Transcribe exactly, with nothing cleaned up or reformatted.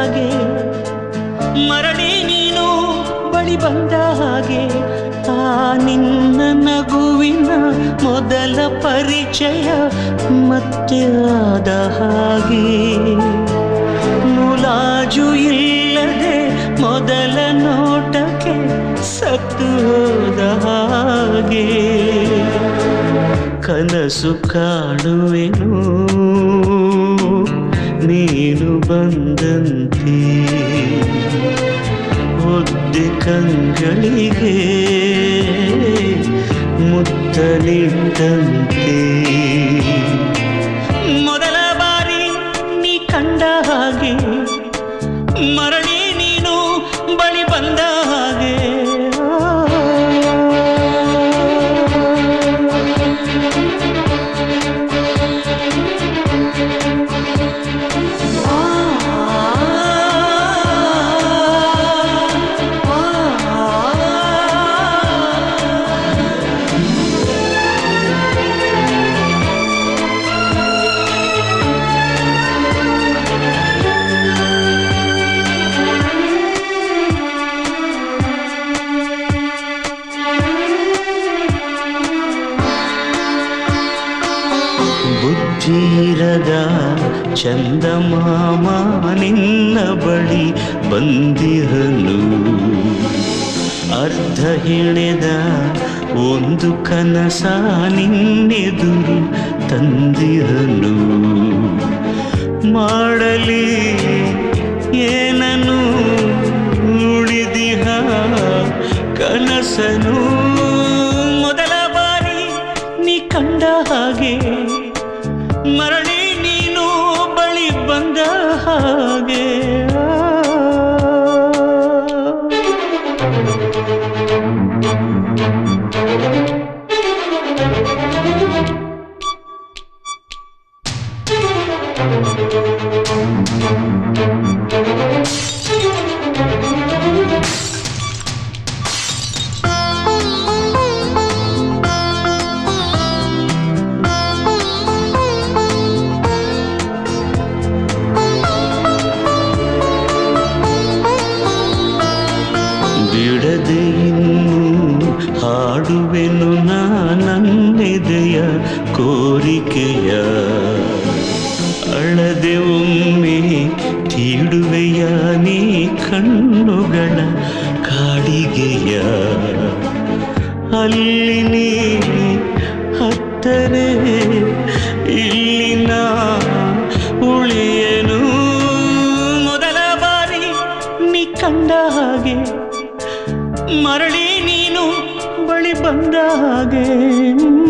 ಹಾಗೆ, ಮರಳಿ ನೀನು ಬಳಿ ಬಂದ ಹಾಗೆ. ಆ ನಿನ್ನ ನಗುವಿನ ಮೊದಲ ಪರಿಚಯ ಮತ್ತೆ ಆದ ಹಾಗೆ. ಮುಲಾಜು ಇಲ್ಲದೆ ಮೊದಲ ನೋಟಕ್ಕೆ ಸತ್ತು ಹೋದ ಹಾಗೆ. ಕನಸು ಕಾಣುವೆನು ನೀನು ಬಂದಂತೆ, ಒದ್ದೆ ಕಂಗಳಿಗೆ ಮುತ್ತ ನಿಂತಂತೆ. ಮೊದಲ ಬಾರಿ ನೀ ಕಂಡ ಹಾಗೆ, ಮರಳಿ ನೀನು ಬಳಿ ಬಂದ ಹಾಗೆ. ಬುದ್ಧಿರದ ಚಂದಮಾಮ ನಿನ್ನ ಬಳಿ ಬಂದಿರಲು, ಅರ್ಧ ಹೆಣೆದ ಒಂದು ಕನಸ ನಿನ್ನೆದುರು ತಂದಿರಲು. ಮಾಡಲಿ ಏನನು ಉಳಿದಿಹ ಕನಸನು, ಮೊದಲ ಬಾರಿ ನೀ ಕಂಡ ಹಾಗೆ, ಮರಳಿ ನೀನು ಬಳಿ ಬಂದ ಹಾಗೆ. ಬಿಡದೆ ಇನ್ನು ಹಾಡುವೆನು ನನ್ನೆದೆಯ ಕೋರಿಕೆಯ, ಅಳದೆ ಒಮ್ಮೆ ತೀಡುವೆಯ ನೀ ಕಣ್ಣುಗಳ ಕಾಡಿಗೆಯ. ಅಲ್ಲಿ ನೀ ಹತ್ತರೆ ಇಲ್ಲಿನ ಉಳಿಯನು, ಮೊದಲ ಬಾರಿ ನೀ ಕಂಡ ಹಾಗೆ, ಮರಳಿ ನೀನು ಬಳಿ ಬಂದ ಹಾಗೆ.